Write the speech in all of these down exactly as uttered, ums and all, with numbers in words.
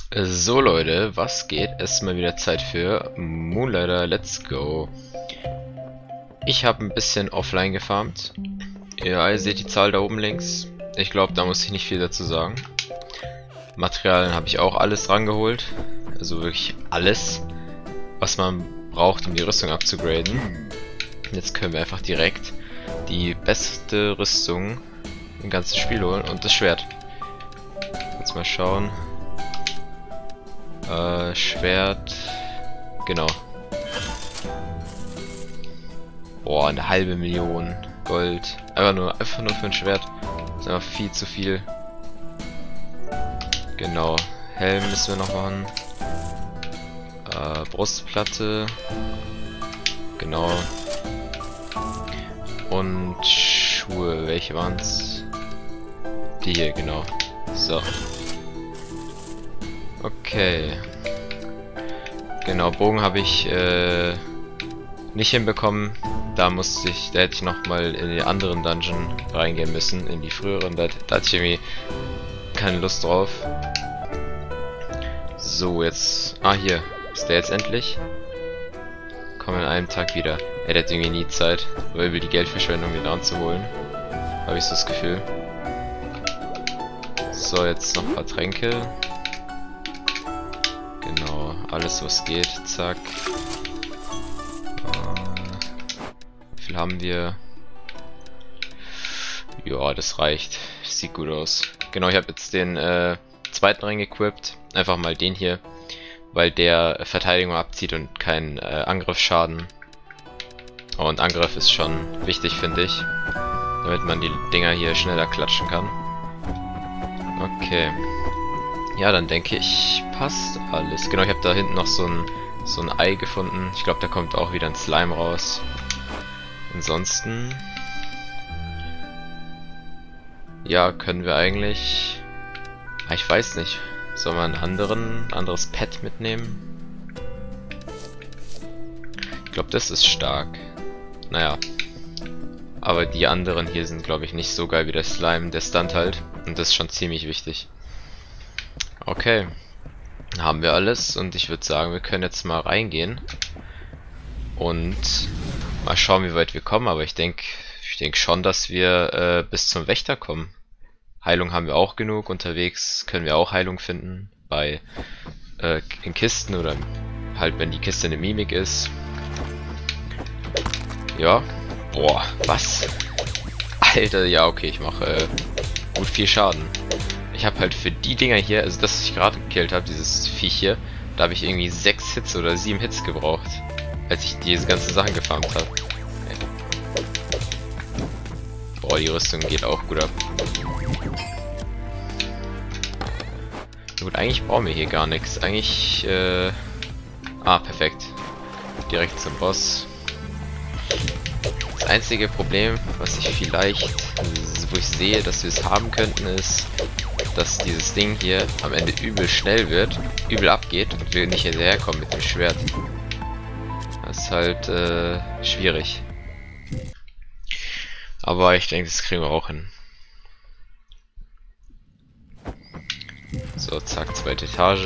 So Leute, was geht? Es ist mal wieder Zeit für Moonlighter, let's go. Ich habe ein bisschen offline gefarmt. Ja, ihr seht die Zahl da oben links. Ich glaube, da muss ich nicht viel dazu sagen. Materialien habe ich auch alles rangeholt. Also wirklich alles, was man braucht, um die Rüstung abzugraden. Jetzt können wir einfach direkt die beste Rüstung im ganzen Spiel holen und das Schwert. Jetzt mal schauen. Äh, Schwert. Genau. Boah, eine halbe Million Gold. Einfach nur, einfach nur für ein Schwert. Das ist einfach viel zu viel. Genau. Helm müssen wir noch machen. Äh, Brustplatte. Genau. Und Schuhe. Welche waren's? Die hier, genau. So. Okay. Genau, Bogen habe ich äh, nicht hinbekommen. Da musste ich, da hätte ich noch mal in die anderen Dungeon reingehen müssen, in die früheren. Da, da hatte ich irgendwie keine Lust drauf. So, jetzt. Ah, hier. Ist der jetzt endlich? Komm in einem Tag wieder. Er hat irgendwie nie Zeit, weil wir die Geldverschwendung wieder anzuholen. Habe ich so das Gefühl. So, jetzt noch ein paar Tränke. Genau, alles was geht, zack. Äh, wie viel haben wir? Ja, das reicht. Sieht gut aus. Genau, ich habe jetzt den äh, zweiten Ring equipped. Einfach mal den hier, weil der Verteidigung abzieht und keinen äh, Angriffsschaden. Und Angriff ist schon wichtig, finde ich, damit man die Dinger hier schneller klatschen kann. Okay. Ja, dann denke ich, passt alles. Genau, ich habe da hinten noch so ein, so ein Ei gefunden. Ich glaube, da kommt auch wieder ein Slime raus. Ansonsten... Ja, können wir eigentlich... Ah, ich weiß nicht. Sollen wir einen anderen, anderes Pet mitnehmen? Ich glaube, das ist stark. Naja. Aber die anderen hier sind, glaube ich, nicht so geil wie der Slime. Der stunt halt. Und das ist schon ziemlich wichtig. Okay, haben wir alles und ich würde sagen, wir können jetzt mal reingehen und mal schauen, wie weit wir kommen, aber ich denke ich denke schon, dass wir äh, bis zum Wächter kommen. Heilung haben wir auch genug, unterwegs können wir auch Heilung finden, bei äh, in Kisten oder halt wenn die Kiste eine Mimik ist. Ja, boah, was? Alter, ja okay, ich mache äh, gut viel Schaden. Ich habe halt für die Dinger hier, also das, was ich gerade gekillt habe, dieses Viech hier, da habe ich irgendwie sechs Hits oder sieben Hits gebraucht, als ich diese ganzen Sachen gefarmt habe. Boah, die Rüstung geht auch gut ab. Gut, eigentlich brauchen wir hier gar nichts. Eigentlich, äh... Ah, perfekt. Direkt zum Boss. Das einzige Problem, was ich vielleicht, wo ich sehe, dass wir es haben könnten, ist, dass dieses Ding hier am Ende übel schnell wird, übel abgeht und wir nicht hinterherkommen mit dem Schwert. Das ist halt äh, schwierig. Aber ich denke, das kriegen wir auch hin. So, zack, zweite Etage.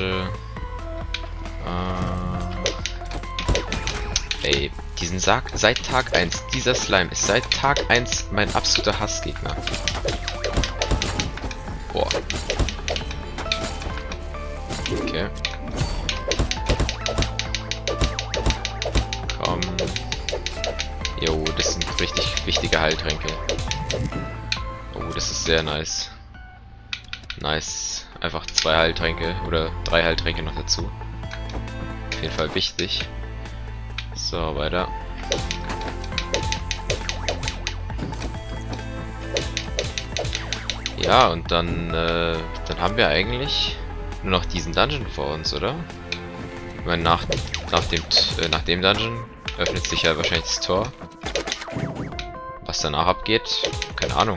Äh, ey, diesen Sarg, seit Tag eins, dieser Slime ist seit Tag eins mein absoluter Hassgegner. Boah. Okay. Komm. Jo, das sind richtig wichtige Heiltränke. Oh, das ist sehr nice. Nice. Einfach zwei Heiltränke oder drei Heiltränke noch dazu. Auf jeden Fall wichtig. So, weiter. Ja, und dann, äh, dann haben wir eigentlich nur noch diesen Dungeon vor uns, oder? Ich meine, nach, nach, dem, äh, nach dem Dungeon öffnet sich ja wahrscheinlich das Tor. Was danach abgeht, keine Ahnung.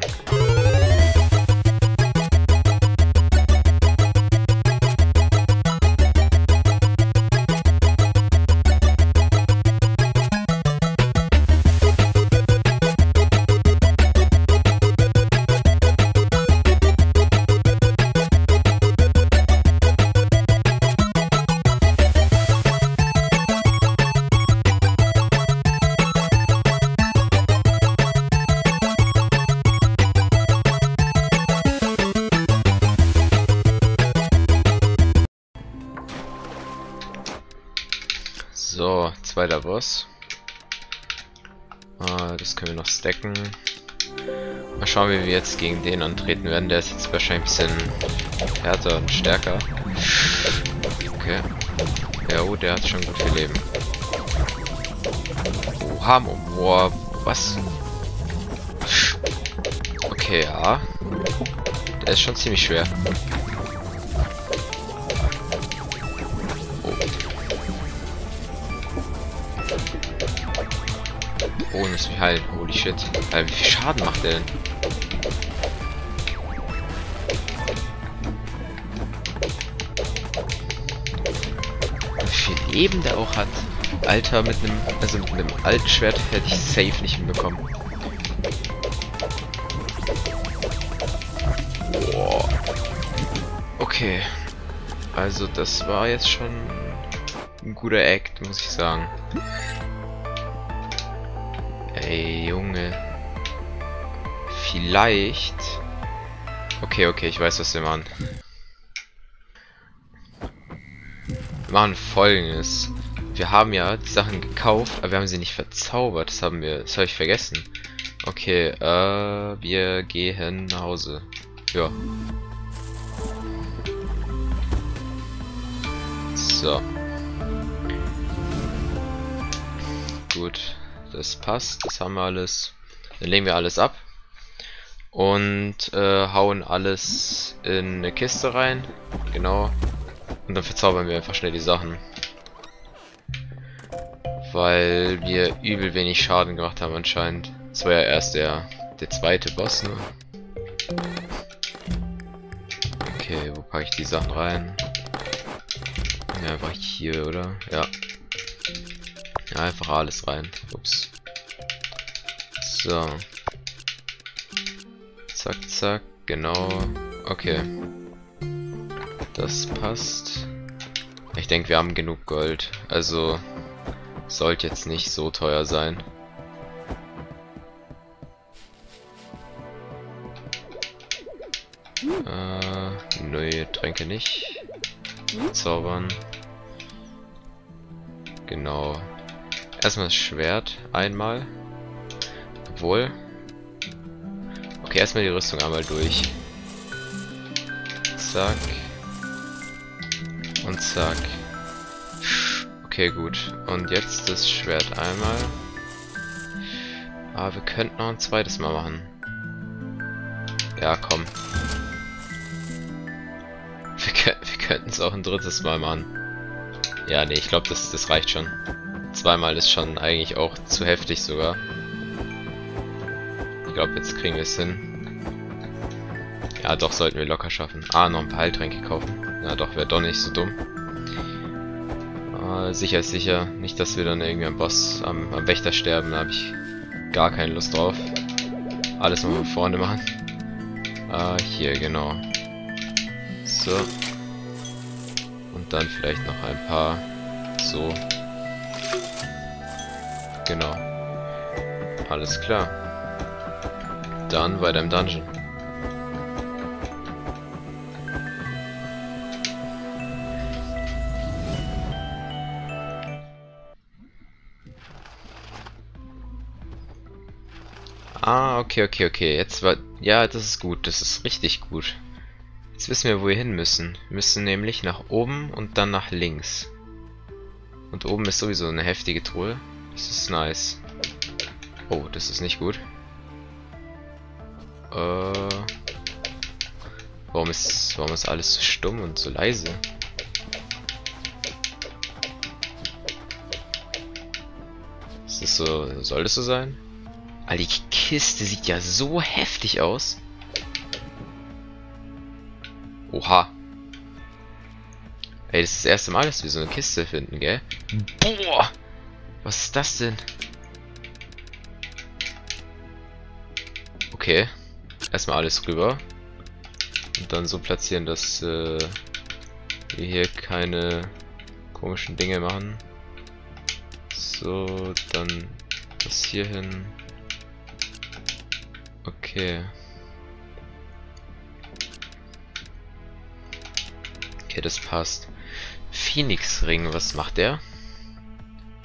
So, zweiter Boss. Ah, das können wir noch stacken. Mal schauen, wie wir jetzt gegen den antreten werden. Der ist jetzt wahrscheinlich ein bisschen härter und stärker. Okay. Ja, oh, der hat schon gut viel Leben. Oha, boah, was? Okay, ja. Der ist schon ziemlich schwer. Oh. Oh, muss mich heilen. Holy shit. Alter, wie viel Schaden macht der denn? Wie viel Leben der auch hat. Alter, mit einem, also mit einem alten Schwert hätte ich safe nicht hinbekommen. Boah. Okay. Also das war jetzt schon ein guter Act, muss ich sagen. Ey, Junge. Vielleicht. Okay, okay, ich weiß, was wir machen. Wir machen Folgendes. Wir haben ja die Sachen gekauft, aber wir haben sie nicht verzaubert. Das haben wir, das habe ich vergessen. Okay, äh, wir gehen nach Hause. Ja. So. Gut, das passt, das haben wir alles. Dann legen wir alles ab und äh, hauen alles in eine Kiste rein. Genau. Und dann verzaubern wir einfach schnell die Sachen. Weil wir übel wenig Schaden gemacht haben anscheinend. Das war ja erst der, der zweite Boss, ne? Okay, wo packe ich die Sachen rein? Ja, einfach hier, oder? Ja. Ja, einfach alles rein. Ups. So. Zack, zack. Genau. Okay. Das passt. Ich denke, wir haben genug Gold. Also sollte jetzt nicht so teuer sein. Äh, neue Tränke nicht. Zaubern. Genau. Erstmal das Schwert einmal. Obwohl. Okay, erstmal die Rüstung einmal durch. Zack. Und zack. Okay, gut. Und jetzt das Schwert einmal. Aber wir könnten noch ein zweites Mal machen. Ja, komm. Wir, kö wir könnten es auch ein drittes Mal machen. Ja, nee, ich glaube, das, das reicht schon. Zweimal ist schon eigentlich auch zu heftig sogar. Ich glaube, jetzt kriegen wir es hin. Ja, doch, sollten wir locker schaffen. Ah, noch ein paar Heiltränke kaufen. Ja, doch, wäre doch nicht so dumm. Ah, sicher ist sicher. Nicht, dass wir dann irgendwie am Boss, am, am Wächter sterben. Da habe ich gar keine Lust drauf. Alles noch von vorne machen. Ah, hier, genau. So. Und dann vielleicht noch ein paar. So. Genau. Alles klar. Dann weiter im Dungeon. Ah, okay, okay, okay. Jetzt war... Ja, das ist gut. Das ist richtig gut. Jetzt wissen wir, wo wir hin müssen. Wir müssen nämlich nach oben und dann nach links. Und oben ist sowieso eine heftige Truhe. Das ist nice. Oh, das ist nicht gut. Äh... Warum ist... Warum ist alles so stumm und so leise? Ist das so... Soll das so sein? Alter, die Kiste sieht ja so heftig aus. Oha. Ey, das ist das erste Mal, dass wir so eine Kiste finden, gell? Boah! Was ist das denn? Okay. Erstmal alles rüber. Und dann so platzieren, dass äh, wir hier keine komischen Dinge machen. So, dann das hier hin. Okay. Okay, das passt. Phoenix Ring, was macht der?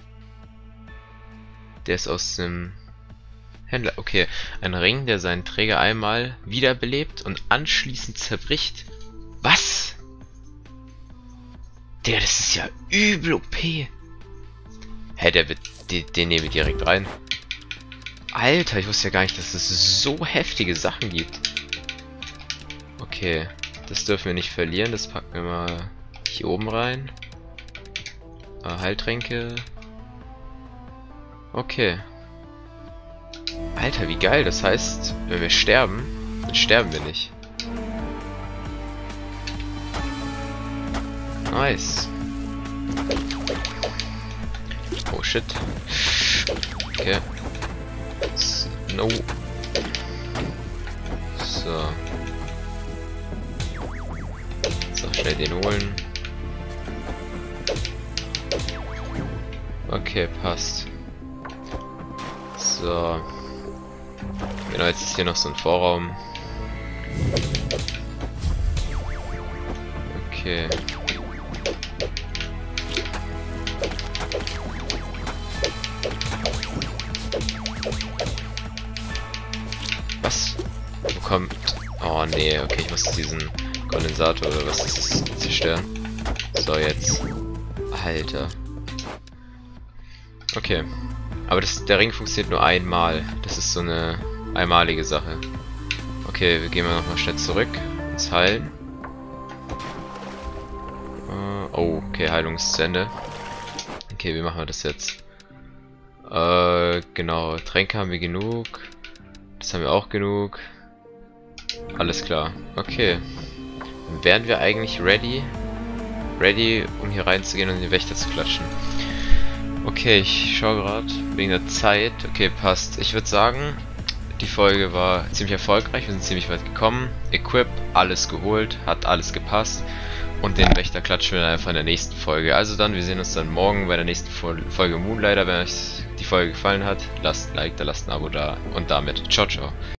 Der ist aus dem Händler. Okay, ein Ring, der seinen Träger einmal wiederbelebt und anschließend zerbricht. Was? Der, das ist ja übel O P. Hä, der wird, den, den nehmen wir direkt rein. Alter, ich wusste ja gar nicht, dass es so heftige Sachen gibt. Okay, das dürfen wir nicht verlieren. Das packen wir mal hier oben rein. Äh, Heiltränke. Okay. Alter, wie geil. Das heißt, wenn wir sterben, dann sterben wir nicht. Nice. Oh shit. Okay. No. So. So, schnell den holen. Okay, passt. So. Genau, jetzt ist hier noch so ein Vorraum. Okay. Was? Wo kommt... Oh nee, okay, ich muss diesen Kondensator oder was ist das zerstören. So, jetzt. Alter. Okay. Aber das, der Ring funktioniert nur einmal. Das ist so eine einmalige Sache. Okay, wir gehen mal nochmal schnell zurück. Ins Heilen. Uh, oh, okay, Heilung ist zu Ende. Okay, wie machen wir das jetzt? Äh, genau. Tränke haben wir genug. Das haben wir auch genug. Alles klar. Okay. Dann wären wir eigentlich ready. Ready, um hier reinzugehen und den Wächter zu klatschen. Okay, ich schaue gerade wegen der Zeit. Okay, passt. Ich würde sagen, die Folge war ziemlich erfolgreich. Wir sind ziemlich weit gekommen. Equip, alles geholt, hat alles gepasst. Und den Wächter klatschen wir dann einfach in der nächsten Folge. Also dann, wir sehen uns dann morgen bei der nächsten Folge Moonlighter. Wenn euch die Folge gefallen hat, lasst ein Like da, lasst ein Abo da. Und damit, ciao, ciao.